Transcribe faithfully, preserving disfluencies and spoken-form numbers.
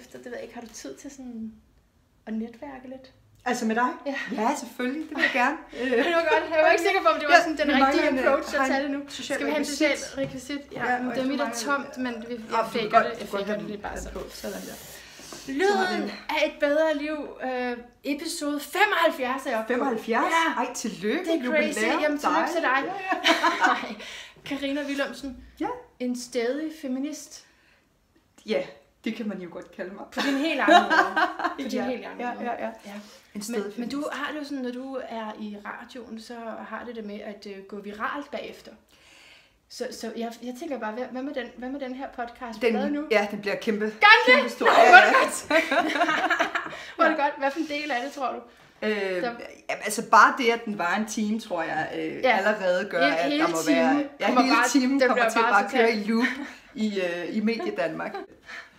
bagefter. Det ved jeg ikke. Har du tid til sådan at netværke lidt? Altså med dig? Ja. Ja, selvfølgelig. Det vil jeg gerne. Det var godt. Jeg var ikke sikker på, om det var sådan den ja, rigtige approach at tage det nu. Skal vi have en social rekvisit? Ja, ja, det er mit er tomt, men vi, jeg faker det. Jeg faker det lige bare så. Sådan der. Lyden af et bedre liv, øh, episode femoghalvfjerds er oppe. femoghalvfjerds? Ja. Ej, tillykke. Det er crazy. Jamen, tillykke til dig. Ja, ja. Nej. Karina Willumsen. Ja. En stædig feminist. Ja, det kan man jo godt kalde mig. På din helt anden måde. På din ja, helt anden ja, måde. ja, ja. ja. En men, men du har det jo sådan, når du er i radioen, så har det det med at uh, gå viralt bagefter. Så, så jeg, jeg tænker bare, hvad, hvad, med den, hvad med den her podcast? Den, nu? Ja, den bliver kæmpe, Gør kæmpe stor. Ja, ja, ja. Hvor er det godt. Hvad for en del af det, tror du? Øh, altså bare det, at den var en time, tror jeg, øh, ja. allerede gør, He- at der må være... Ja, hele bare, timen kommer til bare bare at køre i loop i, øh, i Medie Danmark.